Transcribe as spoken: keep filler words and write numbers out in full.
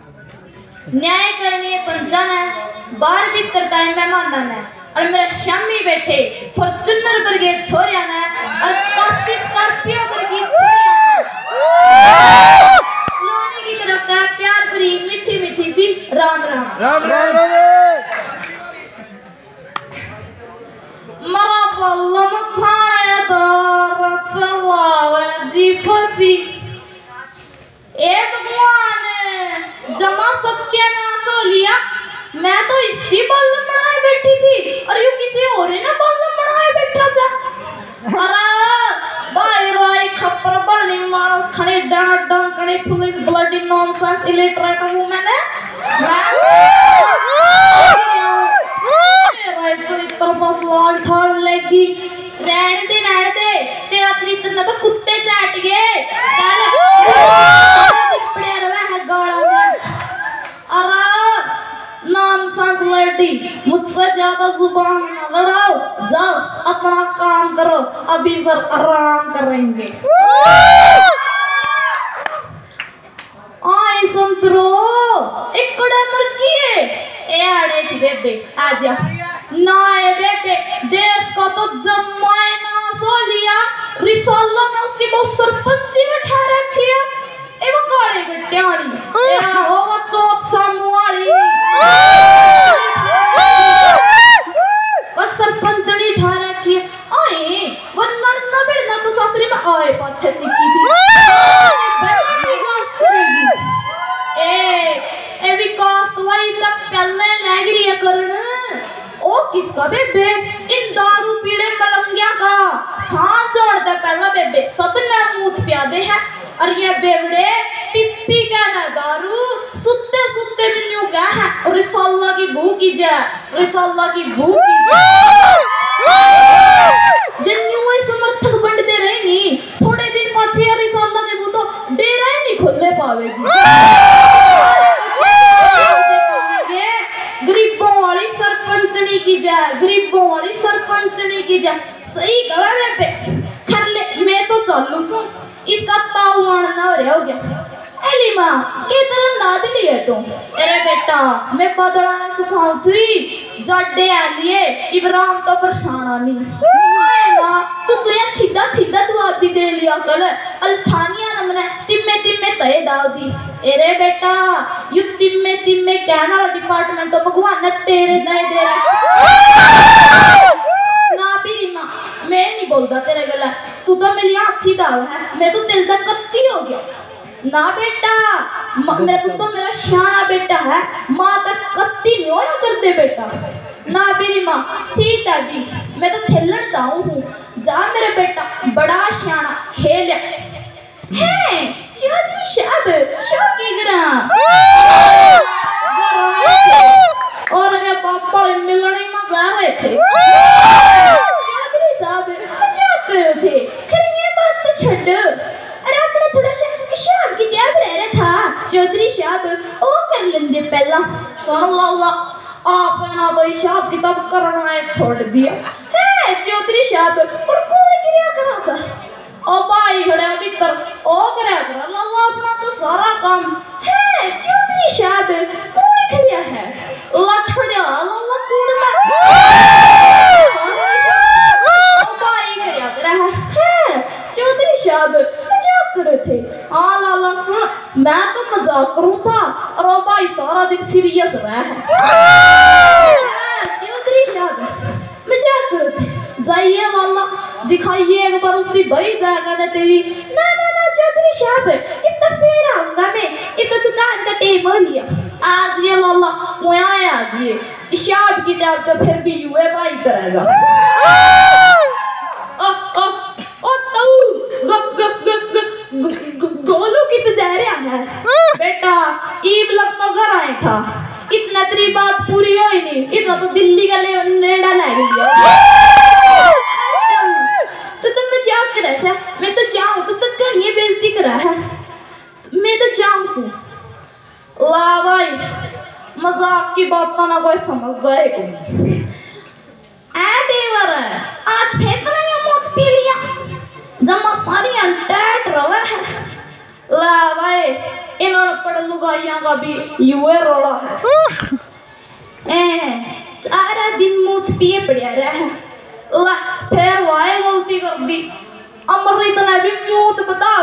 न्याय करने पंचान है, बार भी करता है मेहमान है, और मेरा शामी बैठे फॉर्च्यूनर पर के छोरिया ने, और काची स्कॉर्पियो पर की छोरिया ने, लोनी की तरफ का प्यार भरी मीठी मीठी सी राम राम राम राम मरा पल्लम खाने तो रचवावे जीपसी ए भगवान जमा सत्यानाश हो लिया। मैं तो इसी बल्लम बनाए बैठी थी और यू किसी और ने बल्लम बनाए बैठा सा। अरे भाई राय खपर बरनी मानस खड़े डांट डांट खड़े पुलिस ब्लडी नॉनसेंस इलिटरेट हूँ मैंने मैं राय चरित्र बसवाल ठाड़ लेगी रहने दे रहने दे तेरा चरित्र ना तो कुत्ते चाट गए चल पड़े रहा है गाड़ा में। अरे नॉनसेंस लड़ी मुझसे ज्यादा जुबान न लड़ाओ जाओ अपना काम करो अभी सर आराम करेंगे। आई संतरो एक कड़े मर किए ए आड़े थी बेबे आजा ना ए बेबे देश का तो जमाए ना सो लिया रिसोल्ला ने उसकी बहुत सरपंची में ठा रखी है एवं गाड़ी गट्टे वाली ए हो वो चौथ सामू वाली बस सरपंचनी ठा रखी है आए वो नड़ना बिड़ना तो सासरी में आए पाछे सीखी थी ए ए विकास तो वही तक पहले लग रही है करने ओ किसका बेबे इन दारू पीड़े मलंगिया का सांस छोड़ता पहला बेबे सबने मूत प्यादे है और ये बेवड़े पिप्पी का ना दारू सुत्ते सुत्ते बिन्नू का है और रिसाला की भूख की जा रिसाला की भूख की जा जन्नू वही समर्थक बंटते रहे नहीं थोड़े दिन पाछे रिसाला के भूत तो डेरा ही नहीं खोलने पावेगी गरीबों वाली सरपंचनी की जा गरीबों वाली सरपंचनी की जा सही कहा मैं पे कर ले मैं तो चालू सू इसका ताऊ आना हो रहा हो गया एली माँ के तरह नाद लिए तुम अरे बेटा मैं बदला ने सुखाऊं थी जड्डे आ लिए इब्राहिम तो परेशान नहीं आए माँ तू तू यार थिदा थिदा तू आप भी दे लिया कल अल्फानिया नमने तिम्मे तिम्मे तय दाव दी अरे बेटा यू तिम्मे तिम्मे कहना डिपार्टमेंट तो भगवान ने तेरे दे दे रहा ना भी माँ मैं नहीं बोलता तेरे गला तू तो मेरी हाथी दाव है मैं तो दिल तक कत्ती हो गया ना बेटा मेरा तू तो मेरा शाना बेटा है माँ तक कत्ती नहीं होया करते बेटा ना मेरी माँ ठीक है भी मैं तो खेलने दाऊ हूँ जा मेरा बेटा बड़ा शाना खेल है चौधरी साहब शौकी ग्रा और अगर पापा मिलने में जा रहे थे चौधरी साहब मजाक कर रहे थे खैर ये बात तो छोड़ो अरे अपना थोड़ा सा शाम की क्या रह रहा था चौधरी साहब ओ कर लेंगे पहला सुन ला आपने तो हिसाब किताब करना है छोड़ दिया है चौधरी साहब और कौन क्या करा सा ओ भाई खड़ा भीतर ओ करा करा ला अपना तो सारा काम है चौधरी साहब कौन खड़ा है लठड़िया ला कौन में ओ भाई खड़ा करा है चौधरी साहब मजाक कर रहे थे हाँ लाला सुन मैं तो मजाक करूँ था और ओ भाई सारा दिन सीरियस रहा है चौधरी साहब मजाक कर रहे थे जाइए लाला दिखाइए एक बार उसकी बड़ी जाएगा ना तेरी ना ना ना चौधरी साहब इतना फेर आऊंगा मैं इतना दुकान का टेम हो लिया आज ये लाला वो आया आज ये शाम की टाइम तो फिर भी यूए भाई करेगा ओ ओ ओ ताऊ गप गप गप गप गोलू की तो जा रहा है बेटा ईब लग तो घर आया था इतना तेरी बात पूरी हो ही नहीं इतना तो दिल्ली का नेड़ा लग लिया तो तुम मजाक कर रहा है मैं तो जाऊं तो तक कर ये बेइज्जती कर रहा है मैं तो जाऊं सू ला भाई मजाक की बात तो ना कोई समझ जाए को आ देवर आज फेंक रहे मौत पी लिया जब सारी अंटेट रवा है ला भाई इन्होंने पढ़ लुगा दवाइयां का भी युए रोड़ा है। ए, सारा दिन मूत पिए पड़ा रहा ला, फिर वाए गलती कर दी। अमृत ने भी मूत बता